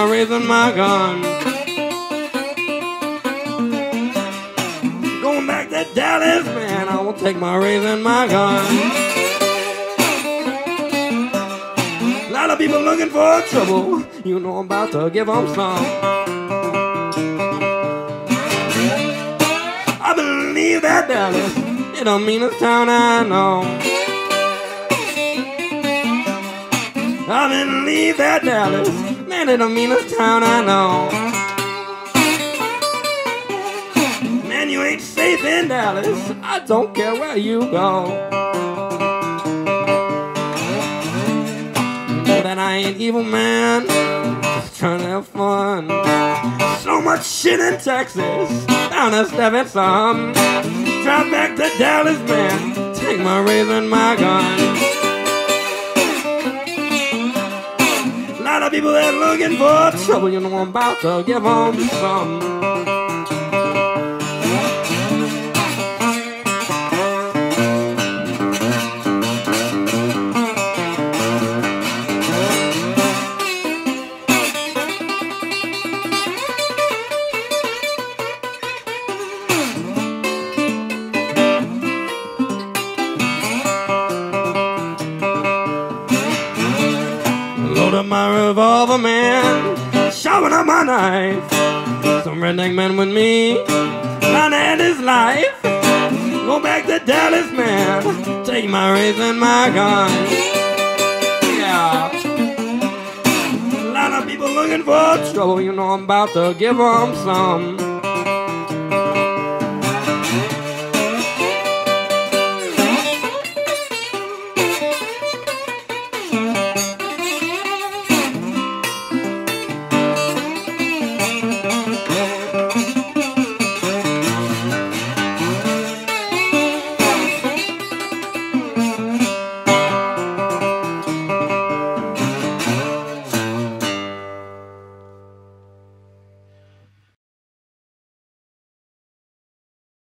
my razor and my gun. Going back to Dallas, man, I will take my razor and my gun. A lot of people looking for trouble, you know I'm about to give them some. I believe that Dallas is the meanest town I know. I believe that Dallas, man, it's the meanest town I know. Man, you ain't safe in Dallas, I don't care where you go. You know that I ain't evil, man, just trying to have fun. So much shit in Texas, bound to step at some. Drive back to Dallas, man, take my razor and my gun. A lot of people that looking for trouble, you know I'm about to give them some. Load up my revolver, man, sharpen up my knife. Some redneck man with me, trying to end his life. Go back to Dallas, man, take my razor and my gun. Yeah. A lot of people looking for trouble, you know I'm about to give them some.